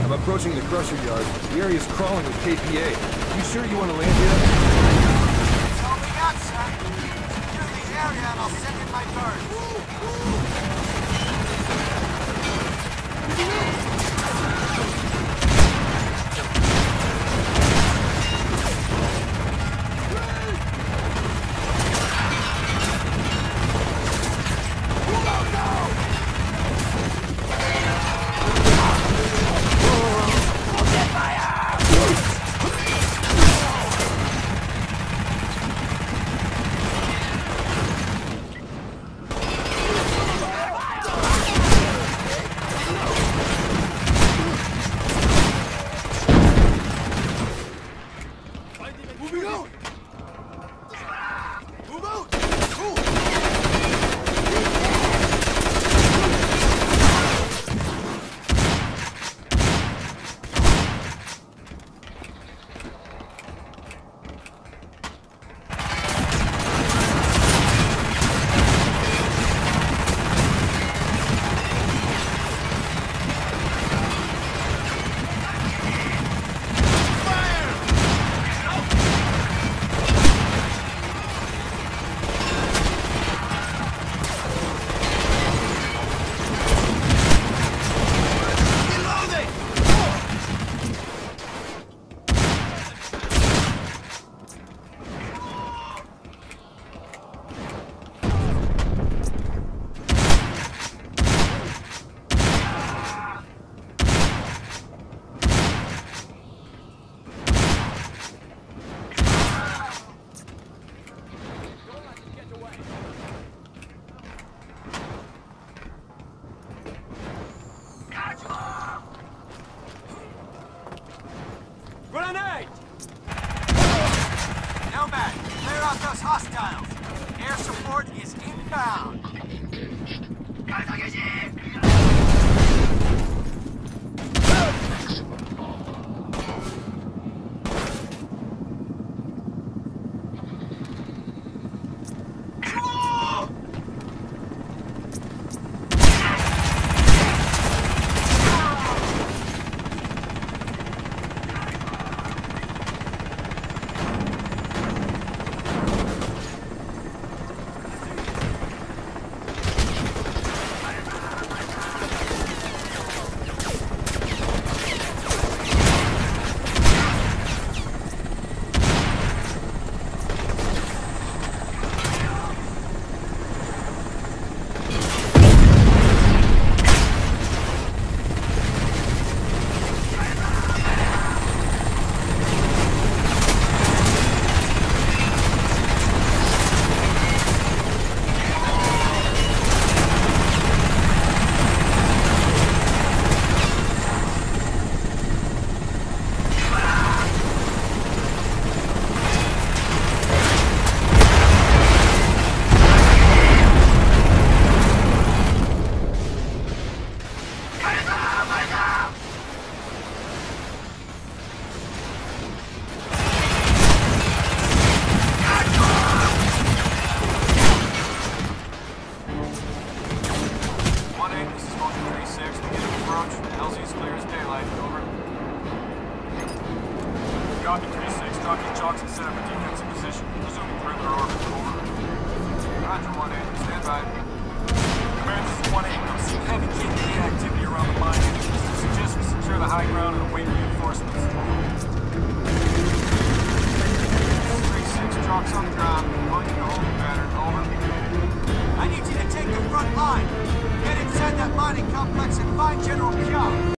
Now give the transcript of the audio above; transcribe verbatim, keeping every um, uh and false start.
I'm approaching the crusher yard. The area's crawling with K P A. You sure you want to land here? That's all we got, son. Secure the area and I'll send in my birds. Grenade! Nomad, clear out those hostiles. Air support is inbound. Copy three six, Jockey Chalks and set up a defensive position. Resuming perimeter orbit. Over. Roger, one eight. Stand by. Command, this is one eight. I'm seeing heavy K P A activity around the mine. Suggest we secure the high ground and await reinforcements. three six, Chalks on the ground. Pointing the holding pattern. Over. I need you to take the front line. Get inside that mining complex and find General Kya.